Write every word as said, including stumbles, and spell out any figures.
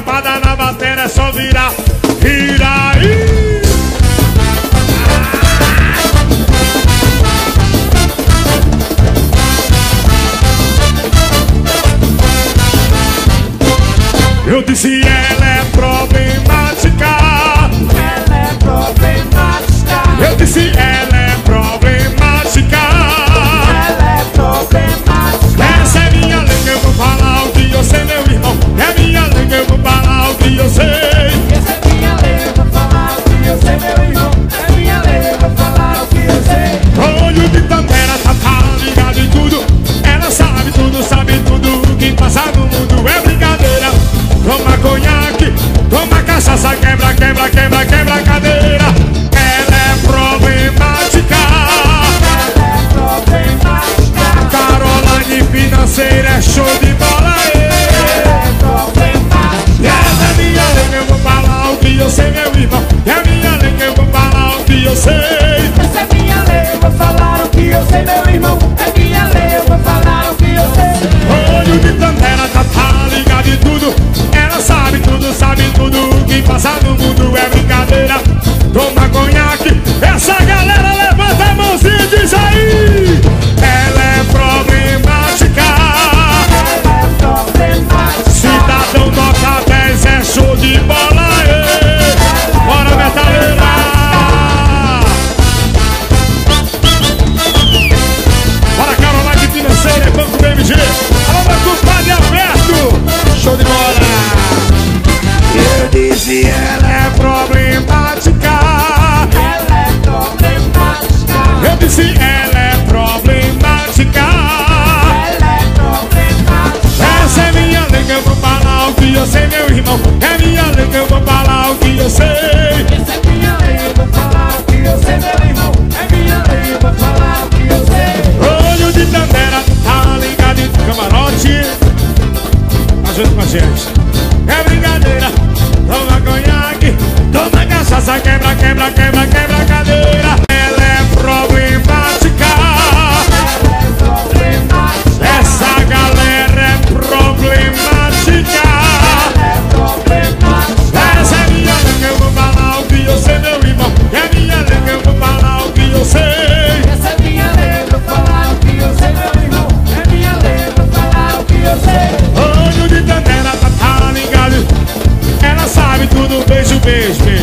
safada na bateria, é só virar, vira aí. Eu disse ela é problemática. Ela é problemática. Eu disse ela é problemática. Ela é problemática. Essa é minha língua, eu vou falar o que eu sei, meu irmão. É minha língua, eu vou falar o que eu sei. Essa é minha lei, eu vou falar o que eu sei, meu irmão. É minha lei, eu vou falar o que eu sei. Olho de Tandera, tá, tá ligado em tudo. Ela sabe tudo, sabe tudo. O que passa no mundo é brincadeira. Toma conhaque, toma cachaça, quebra, quebra, quebra, quebra a cadeira. Ela é problemática. Ela é problemática. Caroline financeira é show de bola. Ela é problemática. Essa é minha língua, eu vou falar o que eu sei, meu irmão. É minha língua, eu vou falar o que eu sei. Essa é minha lei, eu vou falar o que eu sei, meu irmão. É minha lei, eu vou falar o que eu sei. Olho de Tandera, tá, tá ligado em tudo. Ela sabe tudo, sabe tudo. O que passa no mundo é brincadeira. Toma conhaque, essa galera levanta a mãozinha e diz aí. Ela é problemática. Ela é problemática. Cidadão nota dez é show de bola. Ê. Bora, metaleira. Bora, Caroline financeira, é Banco B M G. Alô, meu compadre Alberto. Show de bola. Eu disse ela é problemática. Ela é problemática. Eu disse ela é problemática. Ela é problemática. Essa é minha língua, eu vou falar o que eu sei, meu irmão. É minha língua, eu vou falar o que eu sei. Essa é minha lei, eu vou falar o que eu sei, meu irmão. É minha lei, eu vou falar o que eu sei. Olho de Tandera, tá ligado em camarote. Ajuda com a gente. É brincadeira. Toma conhaque, toma cachaça, quebra, quebra, quebra, quebra a cadeira. Ela é problemática. Ela é problemática. Essa galera é problemática. Ela é problemática. Essa é minha língua, eu vou falar o que eu sei, meu irmão. É minha língua, eu vou falar o que eu sei. Essa é minha lei, eu vou falar o que eu sei, meu irmão. É minha lei, eu vou falar o que eu sei. Olho de Tandera, tá, tá ligado. Ela sabe tudo, beijo, beijo, beijo.